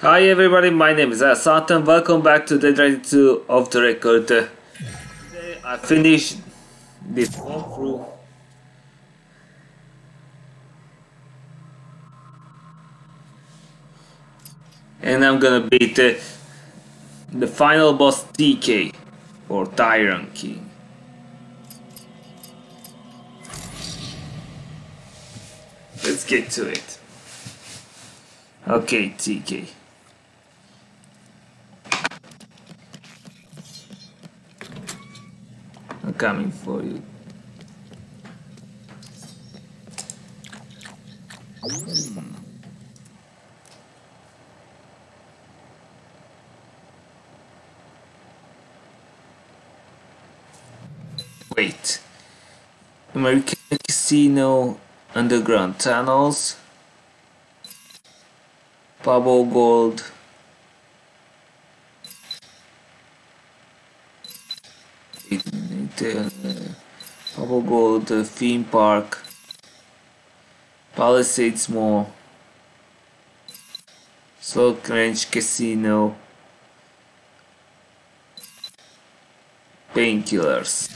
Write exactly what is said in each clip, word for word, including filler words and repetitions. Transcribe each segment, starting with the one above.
Hi everybody, my name is Asat and welcome back to Dead Rising two Off the Record. Uh, Today I finished this walkthrough and I'm gonna beat uh, the final boss T K or Tyrant King. Let's get to it. Okay, T K. I'm coming for you. Wait. American Casino underground tunnels. Pablo Gold. It, it, uh, Pablo Gold uh, theme park. Palisades Mall. Slow Ranch Casino. Painkillers.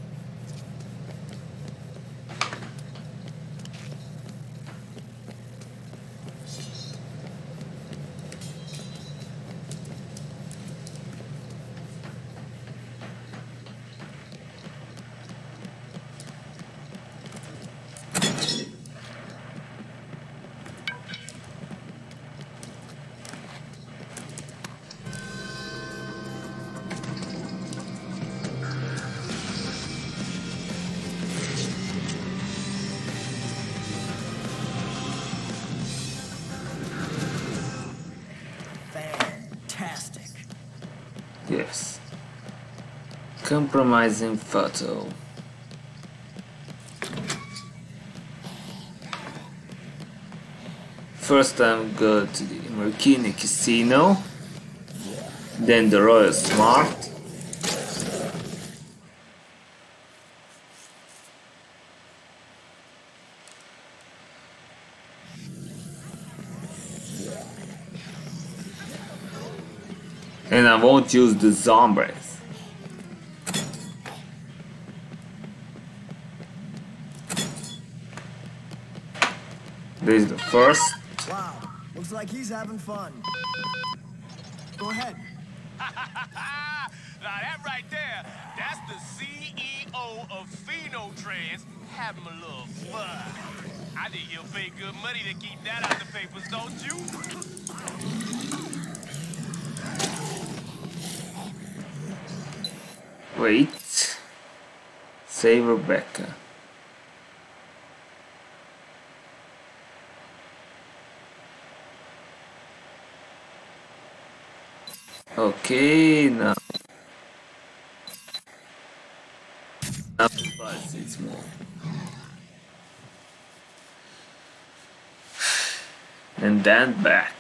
Fantastic. Yes. Compromising photo. First time go to the Marquini Casino, then the Royal Smart, and I won't use the zombies. This is the first. Wow, looks like he's having fun. Go ahead. Now that right there, that's the C E O of Phenotrans having a little fun. I think he'll pay good money to keep that out the papers, don't you? Wait. Save Rebecca. Okay, now. Now it's more. And then back.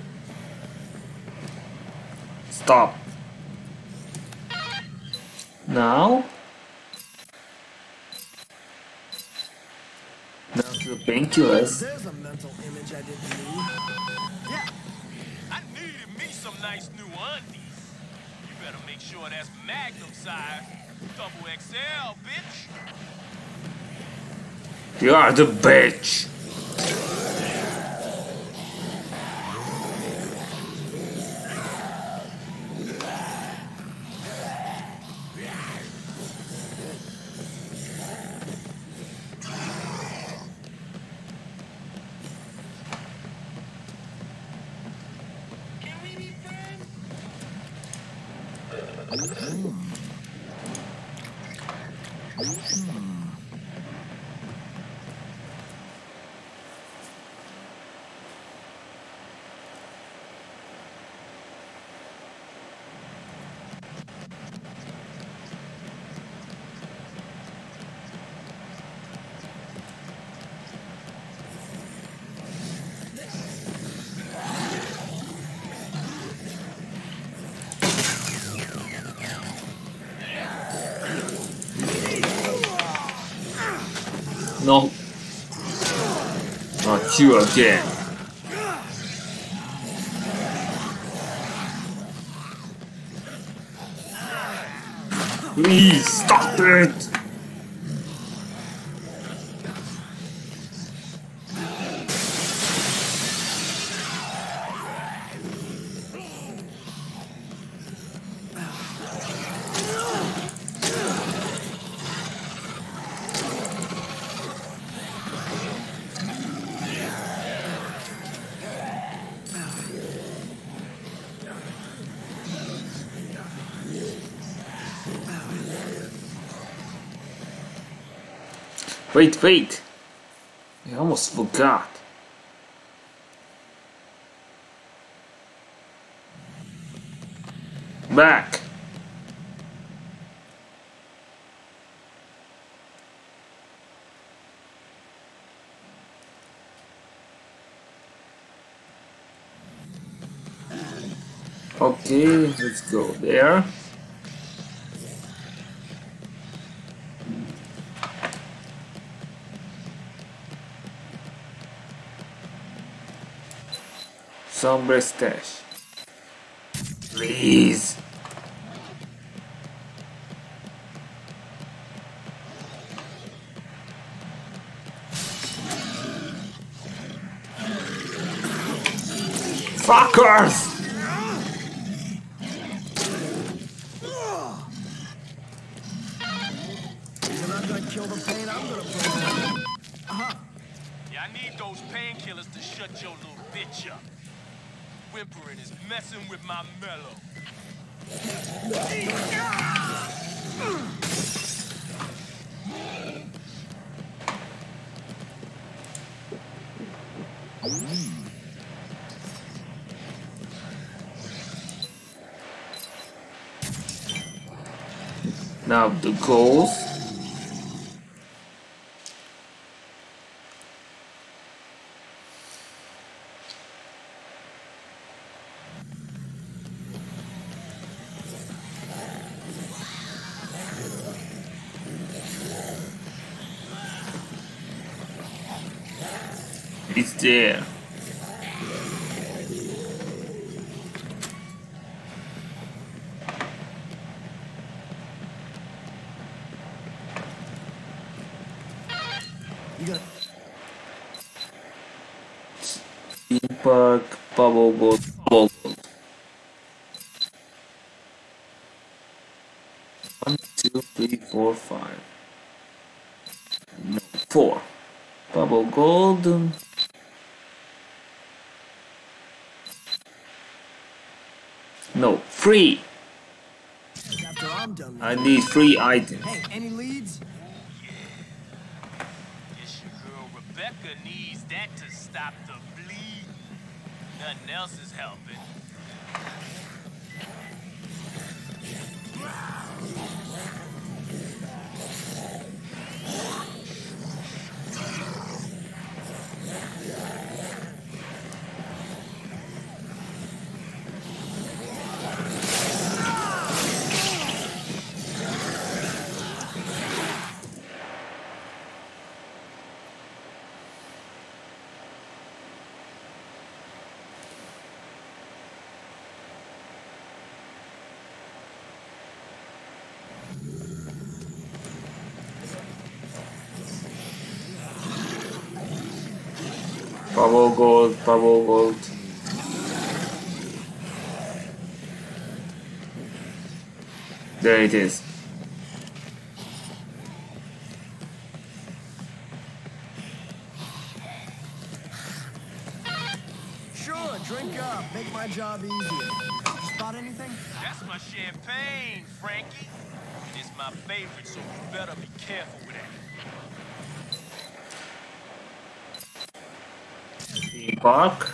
Stop. Now? Now to the painkillers. There's a mental image I didn't need. Yeah. I needed me some nice new undies. You better make sure that's Magnum size. Double X L, bitch. You are the bitch. No. Not you again. Please stop it. Wait, wait! I almost forgot. Back! Okay, let's go there. Sombre stash. Please. Fuckers! You're not gonna kill the pain, I'm gonna put it. Uh-huh. Yeah, I need those painkillers to shut your little bitch up. Whimpering is messing with my mellow. Now the goals. It's there. You got Theme park, bubble gold, bubble gold. One, two, three, four, five. No, four. Bubble gold. No, free. after I'm done with I you. need free items. Hey, any leads? Guess your girl Rebecca needs that to stop the bleed. Nothing else is helping. Power gold, power gold. There it is. Sure, drink up. Make my job easier. Spot anything? That's my champagne, Frankie. And it's my favorite, so you better be careful with that. The bark.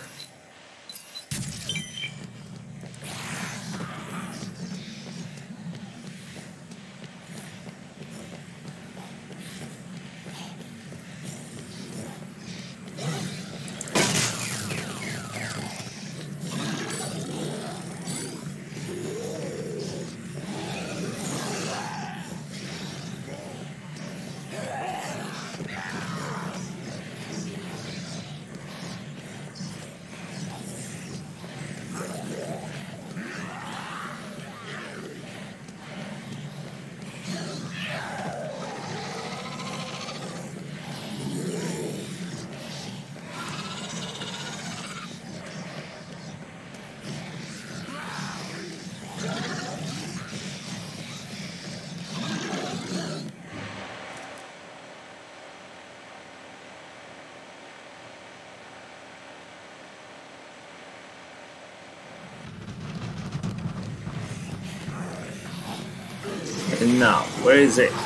And now, where is it?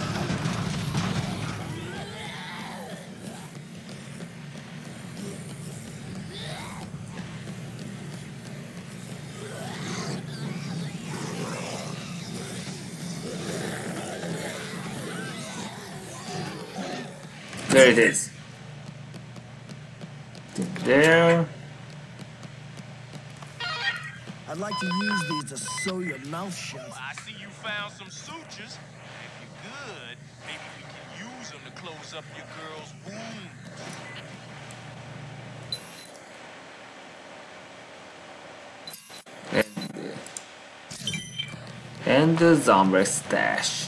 There it is. There. I'd like to use these to sew your mouth shut. I see you found some sutures. If you're good, maybe we can use them to close up your girl's wound. And, and the zombie stash.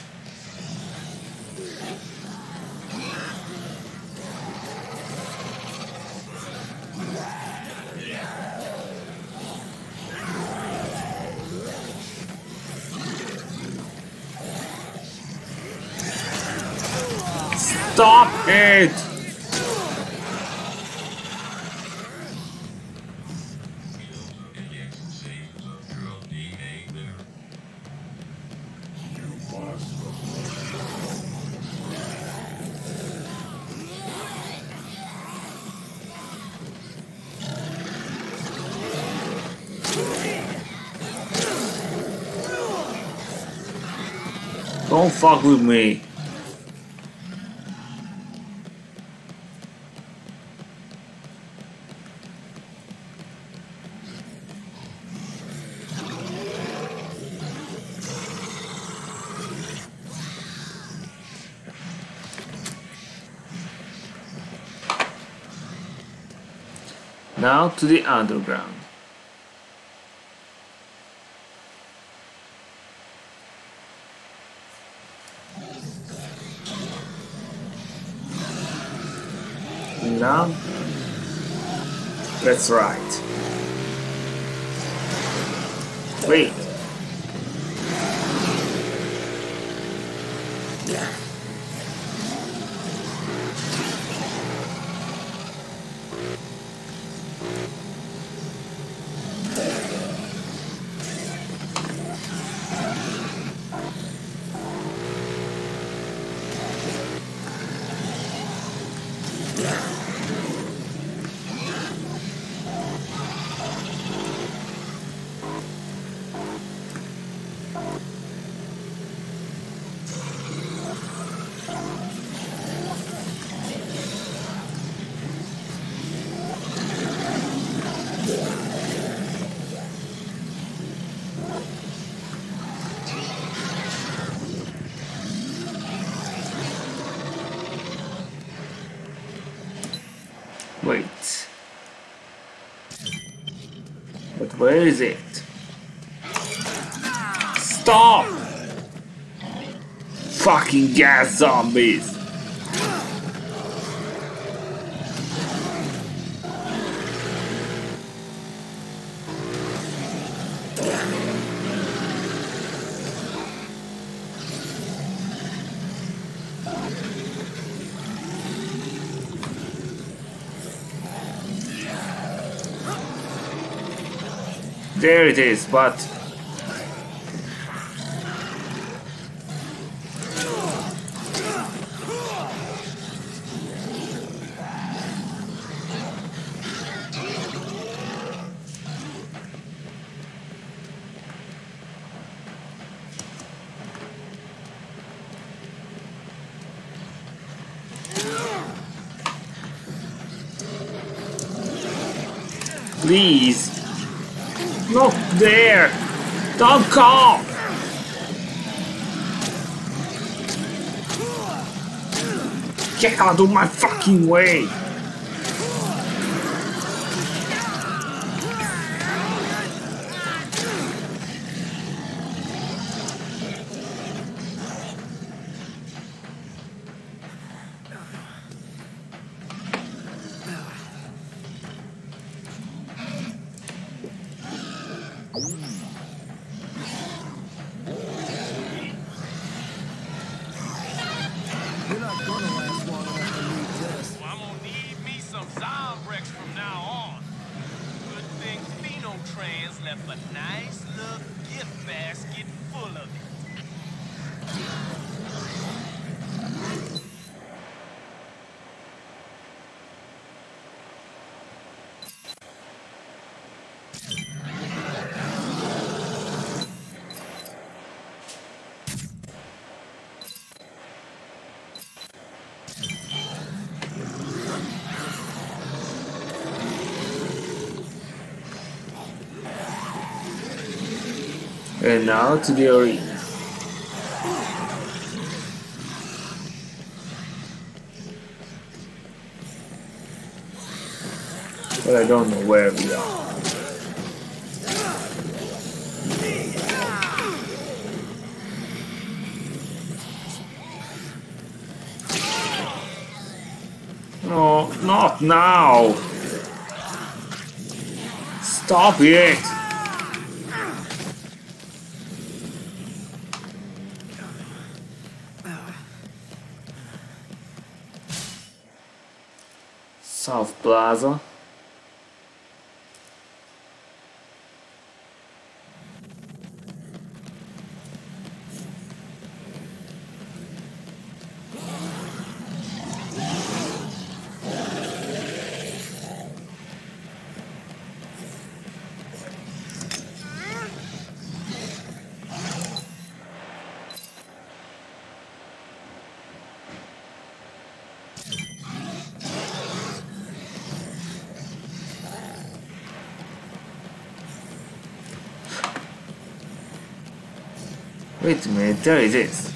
Stop it! Don't fuck with me. Now to the underground. Now, that's right. Wait. Wait. But where is it? Stop! Fucking gas zombies! There it is, but please, not there! Don't come! Get out of my fucking way! You're not gonna last long enough to leave this. Well, I'm gonna need me some Zombrex from now on. Good thing Phenotrans left a nice little gift basket full of it. And now to the arena. But I don't know where we are. No, not now! Stop it! South Plaza. Wait a minute, there it is.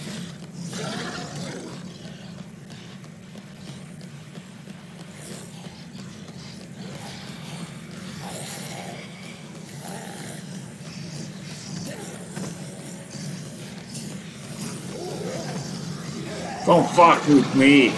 Don't fuck with me.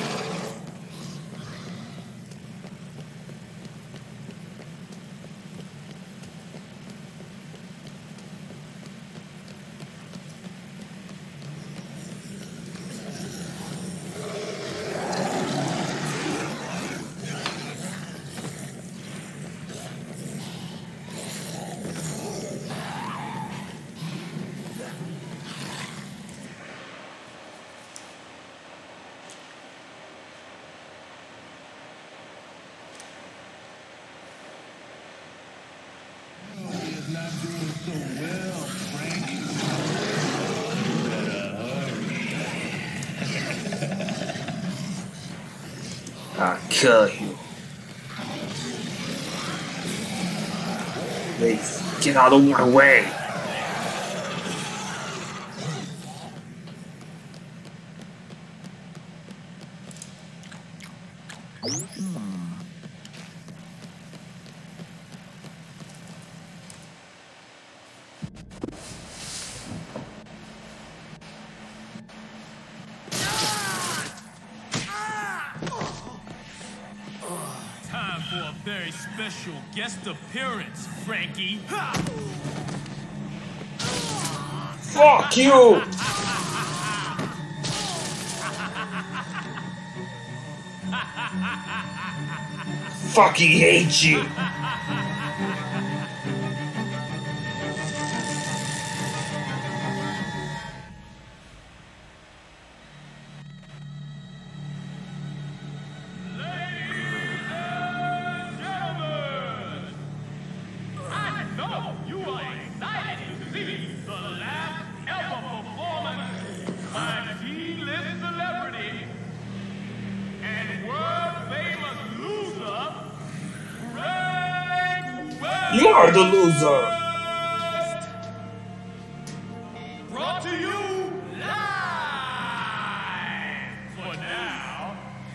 I'll kill you. Please, get out of my way. Very special guest appearance, Frankie. Ha! Fuck you! Fucking hate you! You are the loser! Brought to you live for now.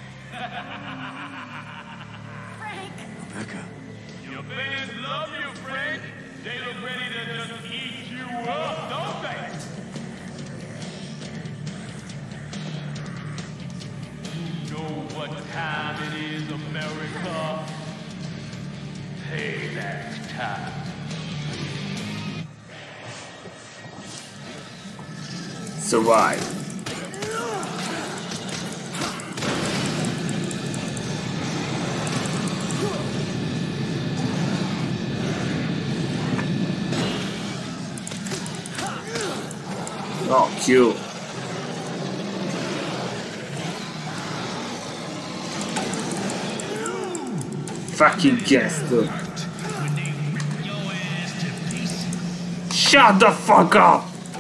Frank! Rebecca. Your fans love you, Frank. They look ready to just eat you up, don't they? You know what time it is, America? Payback time. Survive. Oh, cute. Fucking gangster. Shut the fuck up!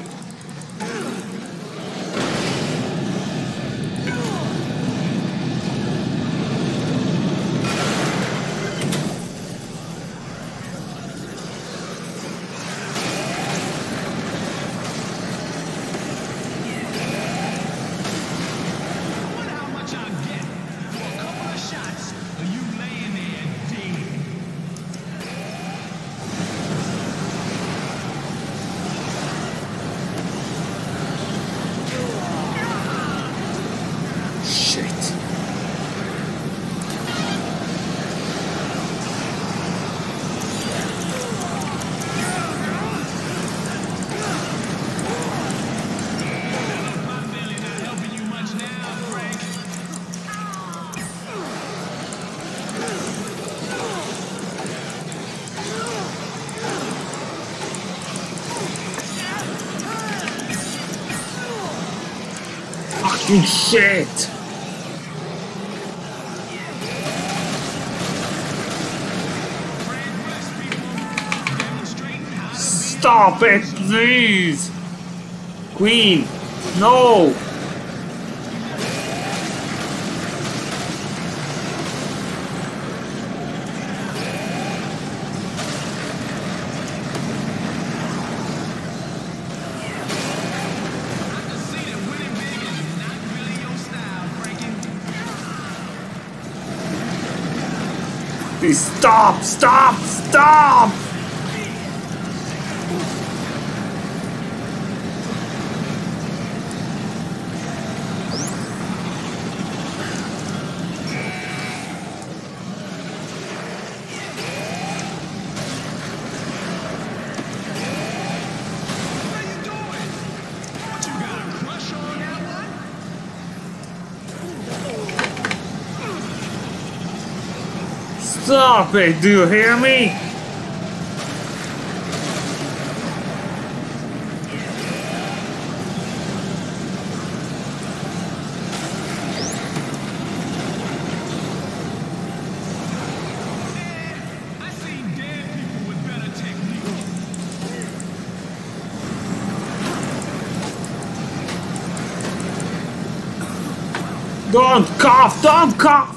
Fucking shit! Stop it, please! Queen, no! Please stop! Stop! Stop! Stop it! Do you hear me? I seen dead people with better technique. Don't cough! Don't cough!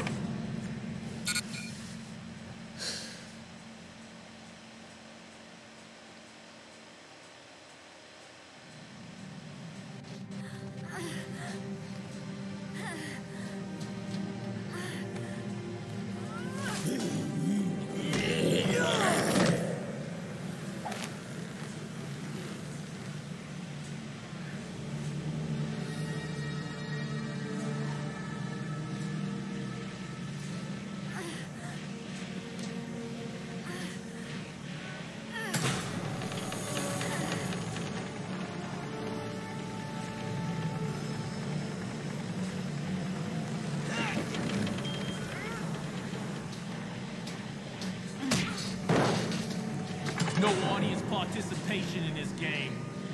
No audience participation in this game.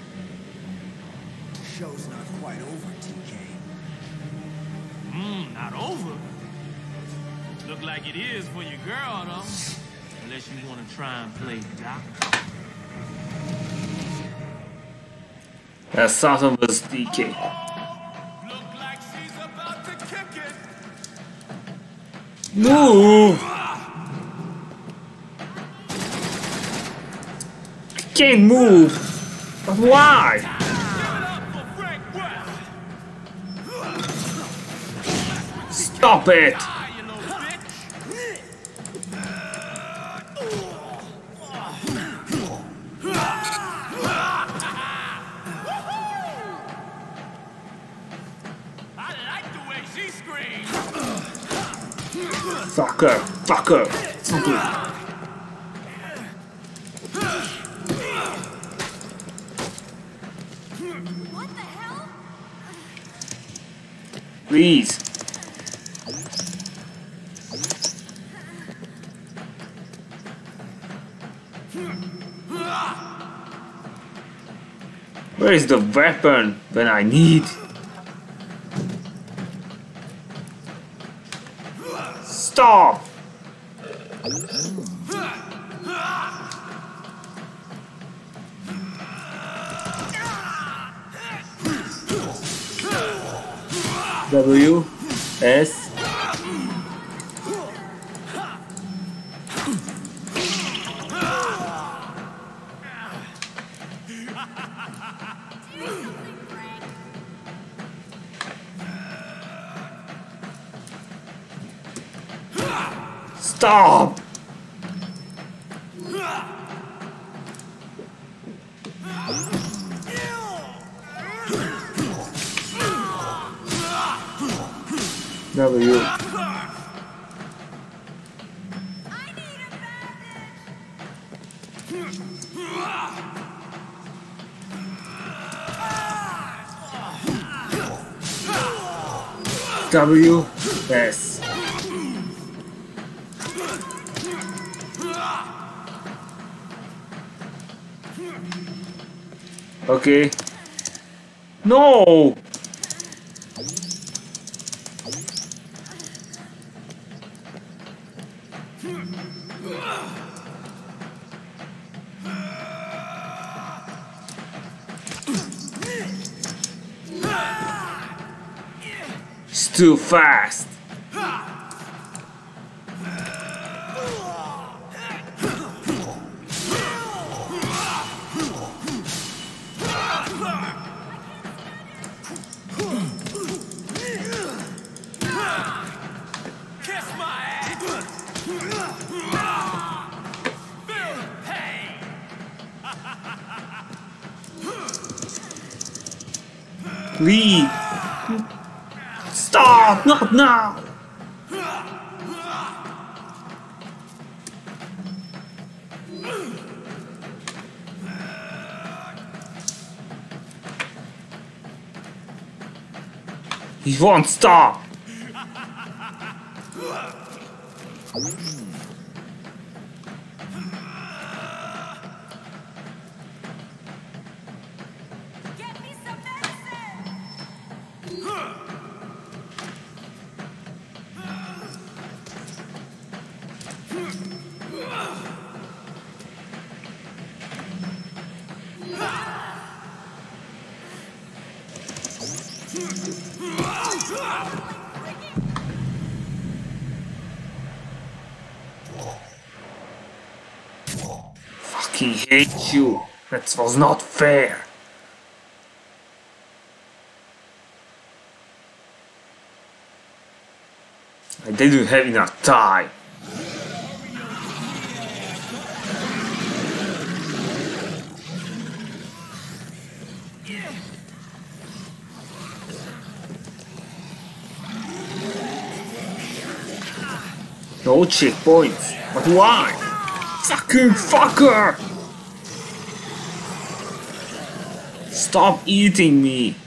Show's not quite over, T K. Mmm, not over. Look like it is for your girl, though. Unless you want to try and play doctor. That Saturn was D K. Look like she's about to kick it. Move! I can't move! But why? Give it up for Frank West. Stop it! Die, you little bitch. I like the way she screams. Fucker! Fucker! Something. What the hell? Please. Where is the weapon when I need? Stop! W S Stop! W W S Okay. No! It's too fast. Kiss my ass. Feel the pain. Please. Stop! Not now! He won't stop! Get me some medicine! Fucking hate you. That was not fair. I didn't have enough time. No checkpoints. But why? Fucking fucker! Stop eating me!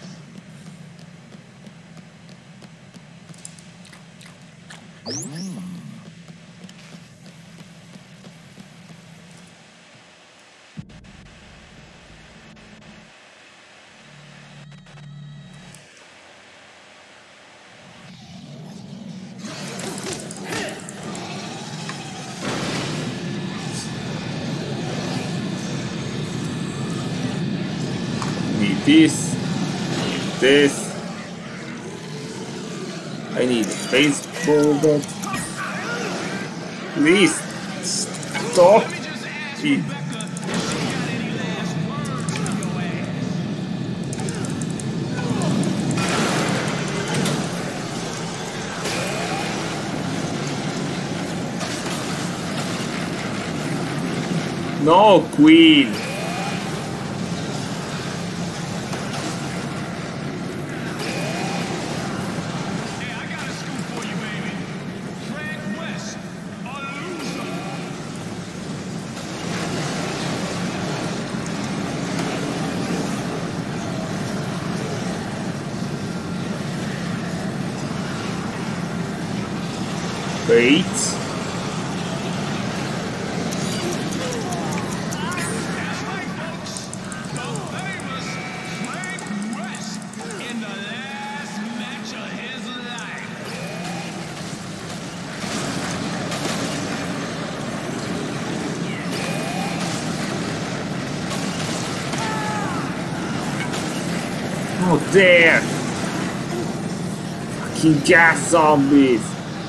This. This. I need a baseball bat. Please stop it. No, Queen. Wait. Oh, there! Fucking gas zombies!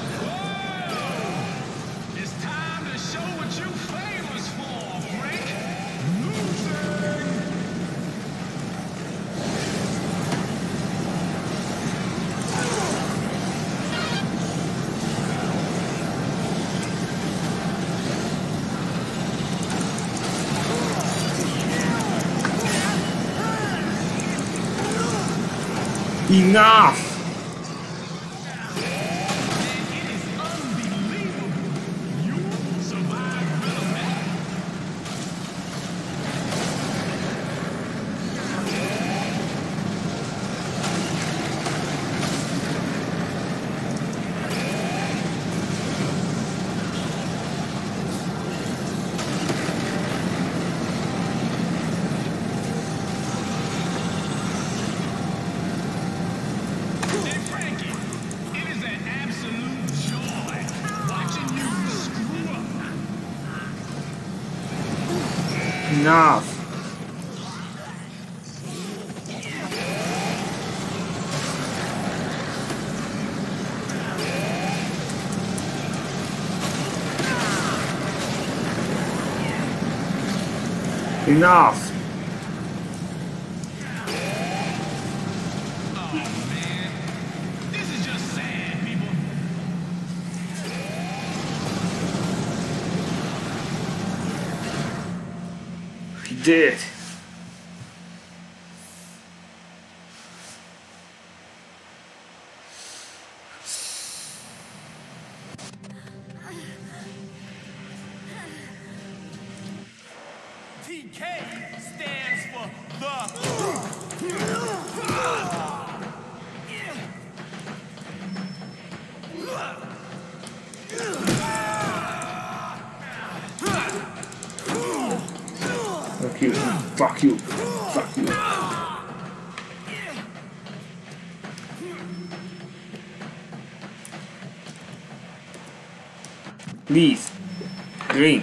It's time to show what you famous for, Rick. Enough! Enough! Enough! He did. T K stands for the. Fuck you. Fuck you. Fuck you. Please. Drink.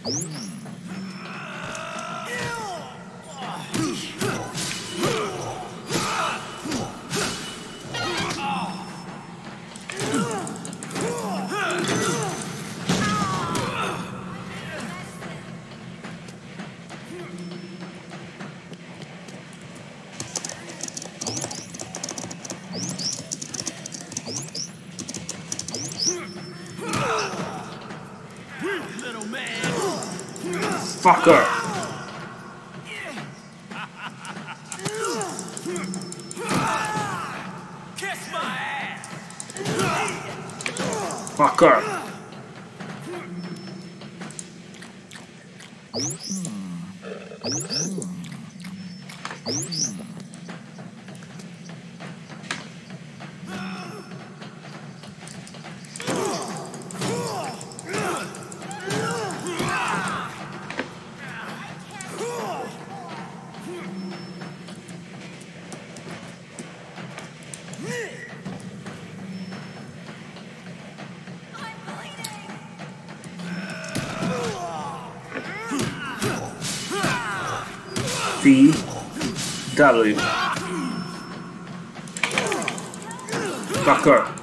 Little man. Fucker. Kiss my ass. Fucker. See? W. Fucker.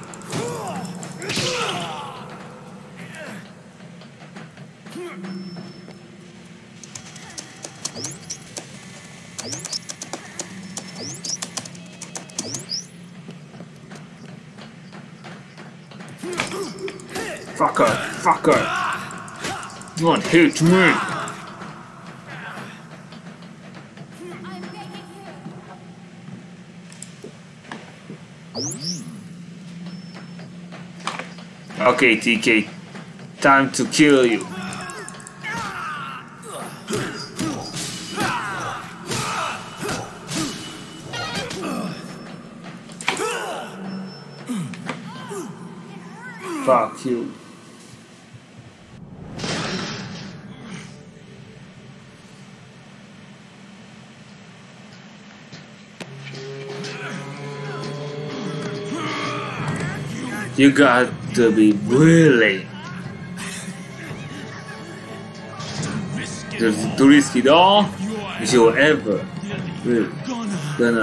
Fucker, fucker. Don't hit me. I'm begging you. Okay, T K. Time to kill you. Fuck you. You got to be really the, to risk it all if you're ever really gonna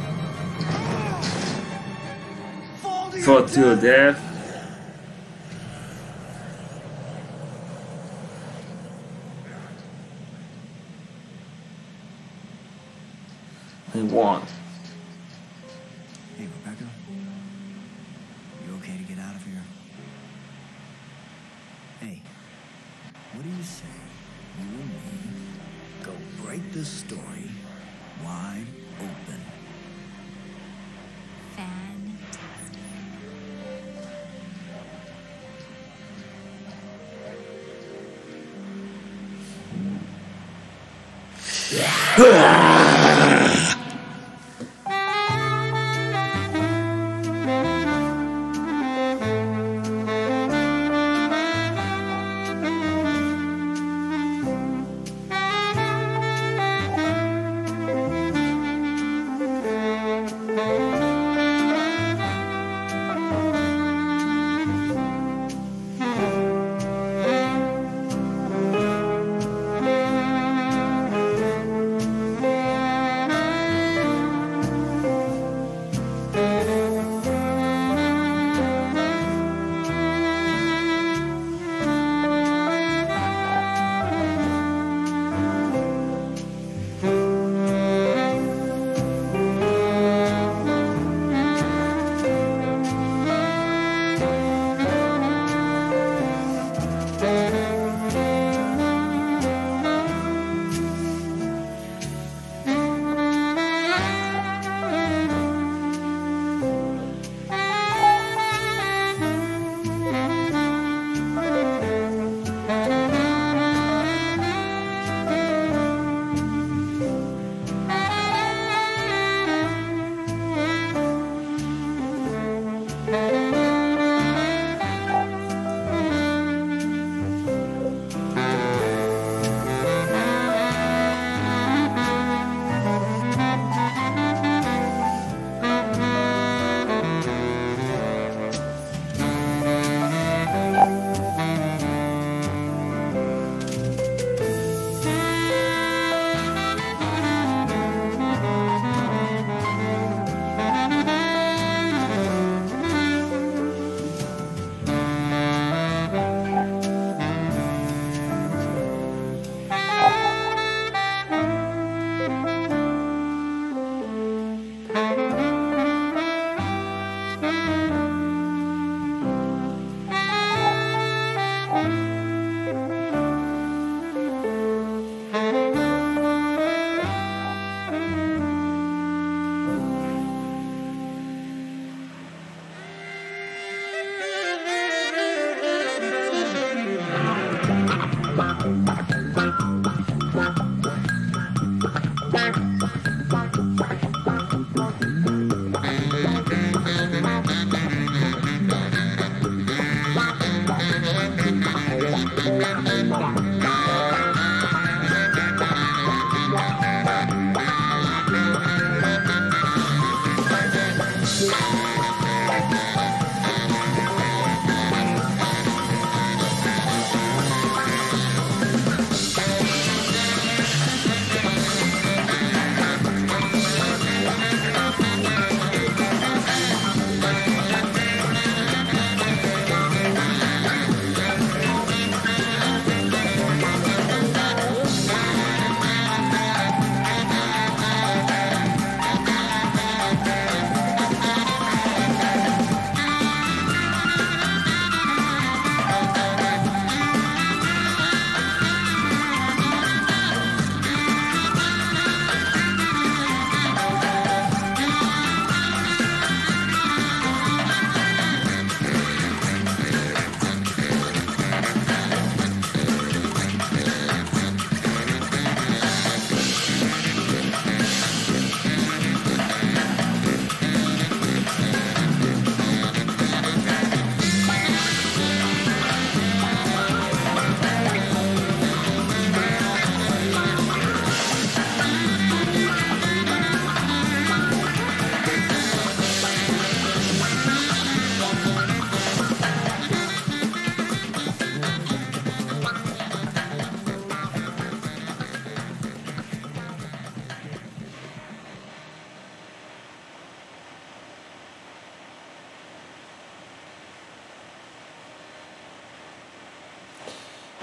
fall to your death. I want. Hey, Rebecca. You okay to get out of here? Hey, what do you say? You and me go break this story wide open. Fantastic.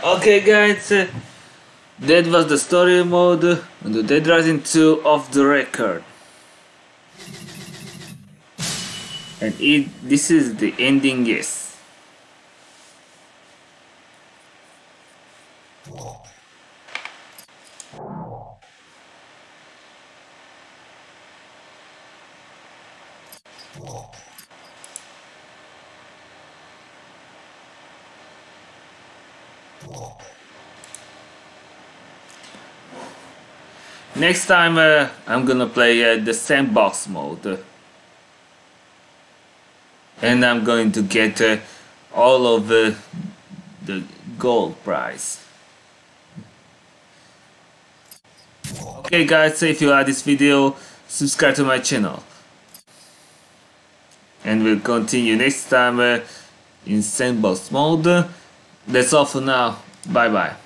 Okay guys, uh, that was the story mode on the Dead Rising two Off the Record. And it, this is the ending, yes. Next time uh, I'm gonna play uh, the sandbox mode. And I'm going to get uh, all of uh, the gold prize. Okay guys, so if you like this video, subscribe to my channel. And we'll continue next time uh, in sandbox mode. That's all for now. Bye bye.